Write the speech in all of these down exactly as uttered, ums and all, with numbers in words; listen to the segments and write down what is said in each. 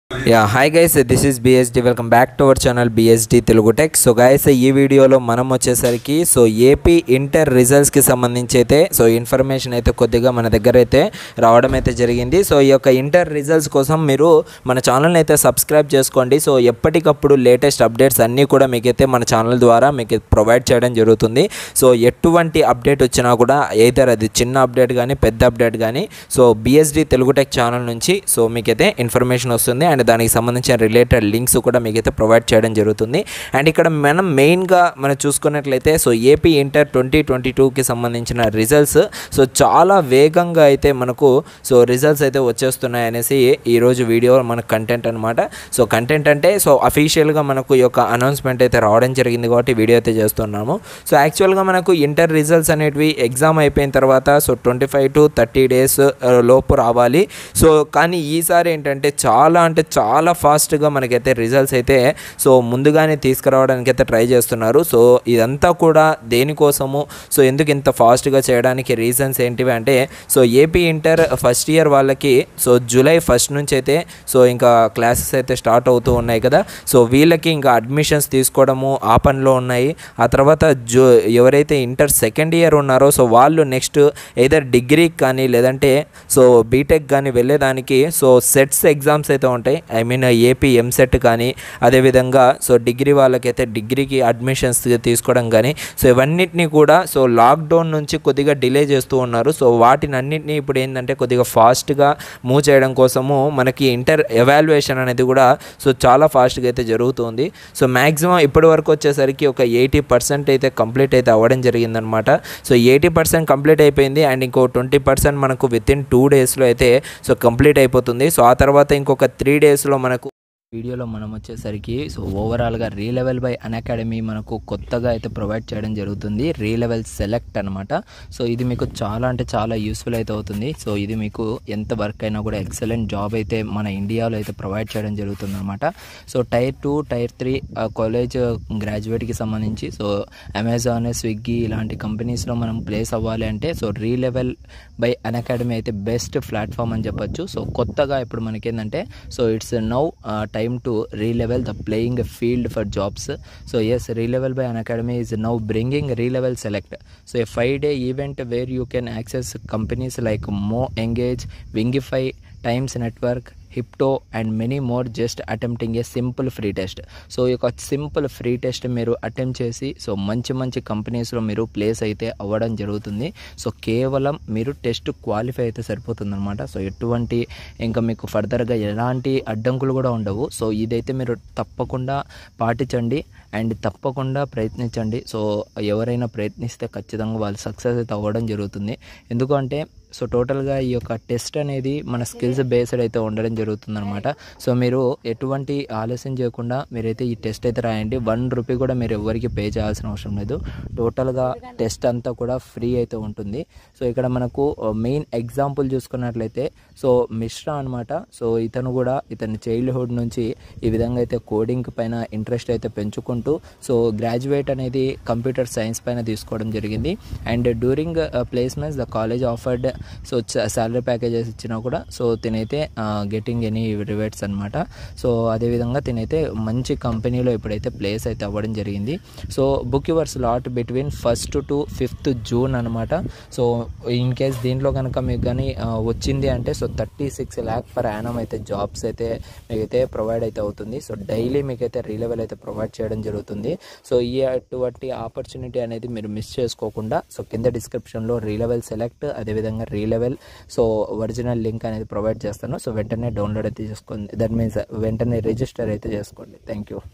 Yeah, hi guys, this is B S D. Welcome back to our channel B S D Telugu Tech. So guys, ఈ వీడియోలో మనం వచ్చేసరికి so AP inter రిజల్ట్స్కి సంబంధించి అయితే so information అయితే కొద్దిగా మన దగ్గర అయితే రావడం అయితే జరిగింది. సో ఈ యొక్క ఇంటర్ రిజల్ట్స్ కోసం మీరు మన ఛానల్ని అయితే సబ్స్క్రైబ్ చేసుకోండి. సో ఎప్పటికప్పుడు లేటెస్ట్ అప్డేట్స్ అన్నీ కూడా మీకైతే మన ఛానల్ ద్వారా మీకు ప్రొవైడ్ చేయడం జరుగుతుంది. సో ఎటువంటి అప్డేట్ వచ్చినా కూడా ఏదర్ అది చిన్న అప్డేట్ కానీ పెద్ద అప్డేట్ కానీ so B S D Telugu tech channel నుంచి సో మీకైతే ఇన్ఫర్మేషన్ వస్తుంది. అండ్ దానికి సంబంధించిన రిలేటెడ్ లింక్స్ కూడా మీకైతే ప్రొవైడ్ చేయడం జరుగుతుంది. అండ్ ఇక్కడ మనం మెయిన్గా మనం చూసుకున్నట్లయితే so AP inter twenty twenty టూకి సంబంధించిన రిజల్ట్స్ సో చాలా వేగంగా అయితే మనకు సో రిజల్ట్స్ అయితే వచ్చేస్తున్నాయి అనేసి ఈరోజు వీడియో మన కంటెంట్ అనమాట. సో కంటెంట్ అంటే సో అఫీషియల్గా మనకు ఈ యొక్క అనౌన్స్మెంట్ అయితే రావడం జరిగింది కాబట్టి వీడియో అయితే చేస్తున్నాము. సో యాక్చువల్గా మనకు ఇంటర్ రిజల్ట్స్ అనేటివి ఎగ్జామ్ అయిపోయిన తర్వాత so twenty five to thirty days లోపు రావాలి. సో కానీ ఈసారి ఏంటంటే చాలా అంటే చాలా ఫాస్ట్గా మనకైతే రిజల్ట్స్ అయితే సో ముందుగానే తీసుకురావడానికి అయితే ట్రై చేస్తున్నారు. సో ఇదంతా కూడా దేనికోసము సో ఎందుకు ఇంత ఫాస్ట్గా చేయడానికి రీజన్స్ ఏంటివి అంటే so AP inter first year వాళ్ళకి సో జూలై ఫస్ట్ నుంచి అయితే సో ఇంకా క్లాసెస్ అయితే స్టార్ట్ అవుతూ ఉన్నాయి కదా. సో వీళ్ళకి ఇంకా అడ్మిషన్స్ తీసుకోవడము ఆ పనిలో ఉన్నాయి. ఆ తర్వాత జూ ఎవరైతే ఇంటర్ సెకండ్ ఇయర్ ఉన్నారో సో వాళ్ళు నెక్స్ట్ ఏదర్ డిగ్రీకి కానీ లేదంటే సో బీటెక్ కానీ వెళ్ళేదానికి సో సెట్స్ ఎగ్జామ్స్ అయితే ఉంటాయి. ఐ మీన్ ఏపీ ఎంసెట్ కానీ అదేవిధంగా సో డిగ్రీ వాళ్ళకైతే డిగ్రీకి అడ్మిషన్స్ తీసుకోవడం కానీ సో ఇవన్నిటినీ కూడా సో లాక్డౌన్ నుంచి కొద్దిగా డిలే చేస్తూ ఉన్నారు. సో వాటిని అన్నింటినీ ఇప్పుడు ఏంటంటే కొద్దిగా ఫాస్ట్గా మూవ్ చేయడం కోసము మనకి ఇంటర్ ఎవాల్యుయేషన్ అనేది కూడా సో చాలా ఫాస్ట్గా అయితే జరుగుతుంది. సో మ్యాక్సిమం ఇప్పటి వరకు వచ్చేసరికి ఒక ఎయిటీ పర్సెంట్ అయితే కంప్లీట్ అయితే అవ్వడం జరిగిందనమాట. సో ఎయిటీ పర్సెంట్ కంప్లీట్ అయిపోయింది. అండ్ ఇంకో ట్వంటీ పర్సెంట్ మనకు విత్ ఇన్ టూ డేస్లో అయితే సో కంప్లీట్ అయిపోతుంది. సో ఆ తర్వాత ఇంకొక త్రీ డేస్లో మనకు వీడియోలో మనం వచ్చేసరికి సో ఓవరాల్గా రీ లెవెల్ బై అన్అకాడమీ మనకు కొత్తగా అయితే ప్రొవైడ్ చేయడం జరుగుతుంది. రీ లెవెల్ సెలెక్ట్ అనమాట. సో ఇది మీకు చాలా అంటే చాలా యూస్ఫుల్ అయితే అవుతుంది. సో ఇది మీకు ఎంత వర్క్ అయినా కూడా ఎక్సలెంట్ జాబ్ అయితే మన ఇండియాలో అయితే ప్రొవైడ్ చేయడం జరుగుతుంది అనమాట. So tier two tier three college గ్రాడ్యుయేట్కి సంబంధించి సో అమెజాన్ స్విగ్గీ ఇలాంటి కంపెనీస్లో మనం ప్లేస్ అవ్వాలి అంటే so Relevel by Unacademy అయితే బెస్ట్ ప్లాట్ఫామ్ అని చెప్పొచ్చు. సో కొత్తగా ఇప్పుడు మనకేంటంటే so it's now time to re-level the playing field for jobs. So yes, re-level by Unacademy is now bringing re-level select. So a five day event where you can access companies like Mo Engage, Wingify, Times Network, హిప్టో and many more just attempting a simple free test. So ఈ యొక్క simple free test మీరు attempt చేసి so మంచి మంచి కంపెనీస్లో మీరు place అయితే అవ్వడం జరుగుతుంది. సో కేవలం మీరు టెస్ట్ క్వాలిఫై అయితే సరిపోతుంది అనమాట. సో ఎటువంటి ఇంకా మీకు ఫర్దర్గా ఎలాంటి అడ్డంకులు కూడా ఉండవు. సో ఇదైతే మీరు తప్పకుండా పాటించండి అండ్ తప్పకుండా ప్రయత్నించండి. సో ఎవరైనా ప్రయత్నిస్తే ఖచ్చితంగా వాళ్ళు సక్సెస్ అయితే అవ్వడం జరుగుతుంది. ఎందుకంటే సో టోటల్గా ఈ యొక్క టెస్ట్ అనేది మన స్కిల్స్ బేస్డ్ అయితే ఉండడం జరుగుతుంది అనమాట. సో మీరు ఎటువంటి ఆలస్యం చేయకుండా మీరైతే ఈ టెస్ట్ అయితే రాయండి. వన్ రూపీ కూడా మీరు ఎవరికి పే చేయాల్సిన అవసరం లేదు. టోటల్గా టెస్ట్ అంతా కూడా ఫ్రీ అయితే ఉంటుంది. సో ఇక్కడ మనకు మెయిన్ ఎగ్జాంపుల్ చూసుకున్నట్లయితే సో మిశ్రా అనమాట. సో ఇతను కూడా ఇతని చైల్డ్హుడ్ నుంచి ఈ విధంగా అయితే కోడింగ్ పైన ఇంట్రెస్ట్ అయితే పెంచుకుంటూ సో గ్రాడ్యుయేట్ అనేది కంప్యూటర్ సైన్స్ పైన తీసుకోవడం జరిగింది. And during placements the college offered so salary packages ఇచ్చినా కూడా సో తినైతే గెటింగ్ ఎనీ రివేట్స్ అనమాట. సో అదేవిధంగా తినైతే మంచి కంపెనీలో ఇప్పుడైతే ప్లేస్ అయితే అవ్వడం జరిగింది. So book your slot between first to fifth June అనమాట. సో ఇన్ కేస్ దీంట్లో కనుక మీకు కానీ వచ్చింది అంటే so thirty six lakh per annum అయితే జాబ్స్ అయితే మీకైతే ప్రొవైడ్ అయితే అవుతుంది. సో డైలీ మీకైతే రీలెవెల్ అయితే ప్రొవైడ్ చేయడం జరుగుతుంది. సో ఈ అటువంటి ఆపర్చునిటీ అనేది మీరు మిస్ చేసుకోకుండా సో కింద డిస్క్రిప్షన్లో రీలెవెల్ సెలెక్ట్ అదేవిధంగా Relevel so original link అనేది ప్రొవైడ్ చేస్తాను. సో వెంటనే డౌన్లోడ్ అయితే చేసుకోండి. దట్ మీన్స్ వెంటనే రిజిస్టర్ అయితే చేసుకోండి. Thank you.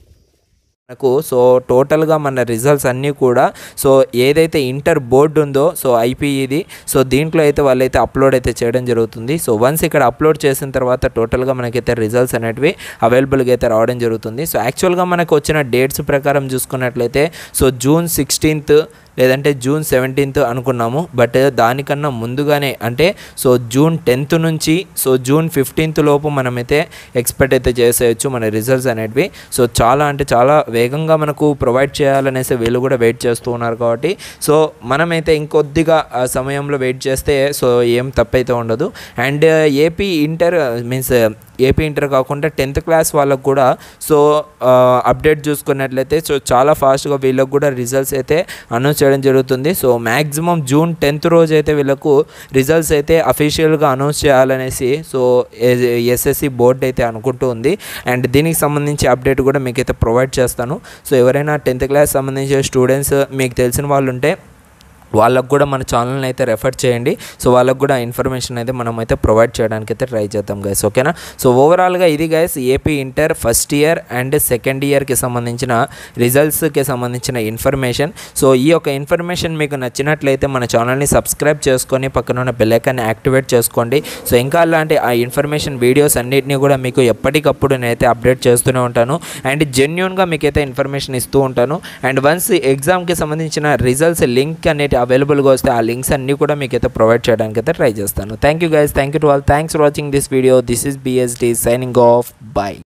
మనకు సో టోటల్గా మన రిజల్ట్స్ అన్నీ కూడా సో ఏదైతే ఇంటర్ బోర్డు ఉందో సో ఐపీఈది సో దీంట్లో అయితే వాళ్ళైతే అప్లోడ్ అయితే చేయడం జరుగుతుంది. సో వన్స్ ఇక్కడ అప్లోడ్ చేసిన తర్వాత టోటల్గా మనకైతే రిజల్ట్స్ అనేటివి అవైలబుల్గా అయితే రావడం జరుగుతుంది. సో యాక్చువల్గా మనకు వచ్చిన డేట్స్ ప్రకారం చూసుకున్నట్లయితే సో జూన్ సిక్స్టీన్త్ లేదంటే జూన్ సెవెంటీన్త్ అనుకున్నాము. బట్ దానికన్నా ముందుగానే అంటే సో జూన్ టెన్త్ నుంచి సో జూన్ ఫిఫ్టీన్త్ లోపు మనమైతే ఎక్స్పెక్ట్ అయితే చేసేయచ్చు మన రిజల్ట్స్ అనేటివి. సో చాలా అంటే చాలా వేగంగా మనకు ప్రొవైడ్ చేయాలనేసి వీళ్ళు కూడా వెయిట్ చేస్తూ ఉన్నారు కాబట్టి సో మనమైతే ఇంకొద్దిగా సమయంలో వెయిట్ చేస్తే సో ఏం తప్పైతే ఉండదు. And AP inter means AP inter కాకుండా టెన్త్ క్లాస్ వాళ్ళకు కూడా సో అప్డేట్ చూసుకున్నట్లయితే సో చాలా ఫాస్ట్గా వీళ్ళకు కూడా రిజల్ట్స్ అయితే అనౌన్స్ చేయడం జరుగుతుంది. సో మ్యాక్సిమం జూన్ టెన్త్ రోజు అయితే వీళ్ళకు రిజల్ట్స్ అయితే అఫీషియల్గా అనౌన్స్ చేయాలనేసి సో ఎస్ఎస్సి బోర్డు అయితే అనుకుంటూ ఉంది. అండ్ దీనికి సంబంధించి అప్డేట్ కూడా మీకు అయితే ప్రొవైడ్ చేస్తాను. సో ఎవరైనా టెన్త్ క్లాస్ సంబంధించిన స్టూడెంట్స్ మీకు తెలిసిన వాళ్ళు ఉంటే వాళ్ళకు కూడా మన ఛానల్ని అయితే రెఫర్ చేయండి. సో వాళ్ళకు కూడా ఇన్ఫర్మేషన్ అయితే మనం అయితే ప్రొవైడ్ చేయడానికి అయితే ట్రై చేద్దాం గైస్, ఓకేనా. సో ఓవరాల్గా ఇది guys AP inter first year and second ఇయర్కి సంబంధించిన రిజల్ట్స్కి సంబంధించిన ఇన్ఫర్మేషన్. సో ఈ యొక్క ఇన్ఫర్మేషన్ మీకు నచ్చినట్లయితే మన ఛానల్ని సబ్స్క్రైబ్ చేసుకొని పక్కన ఉన్న బెల్ ఐకాన్ని యాక్టివేట్ చేసుకోండి. సో ఇంకా అలాంటి ఆ ఇన్ఫర్మేషన్ వీడియోస్ అన్నిటినీ కూడా మీకు ఎప్పటికప్పుడు నేనైతే అప్డేట్ చేస్తూనే ఉంటాను అండ్ జెన్యూన్గా మీకైతే ఇన్ఫర్మేషన్ ఇస్తూ ఉంటాను. అండ్ వన్స్ ఎగ్జామ్కి సంబంధించిన రిజల్ట్స్ లింక్ అనేది అవైలబుల్గా వస్తే ఆ లింక్స్ అన్నీ కూడా మీకు అయితే ప్రొవైడ్ చేయడానికి అయితే ట్రై చేస్తాను. Thank you guys, thank you to all, thanks for watching this video. This is BSD signing off, by.